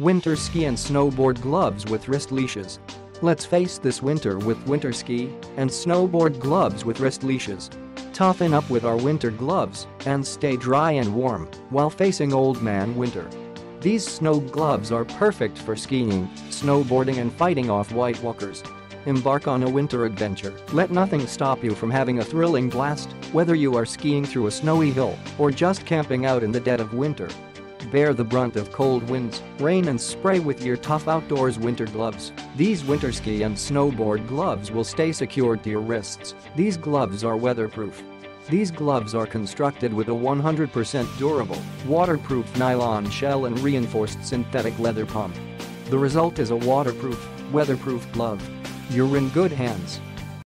Winter ski and snowboard gloves with wrist leashes. Let's face this winter with winter ski and snowboard gloves with wrist leashes. Toughen up with our winter gloves and stay dry and warm while facing old man winter. These snow gloves are perfect for skiing, snowboarding and fighting off White Walkers. Embark on a winter adventure. Let nothing stop you from having a thrilling blast, whether you are skiing through a snowy hill or just camping out in the dead of winter. Bear the brunt of cold winds, rain and spray with your tough outdoors winter gloves. These winter ski and snowboard gloves will stay secured to your wrists. These gloves are weatherproof. These gloves are constructed with a 100% durable, waterproof nylon shell and reinforced synthetic leather pump. The result is a waterproof, weatherproof glove. You're in good hands.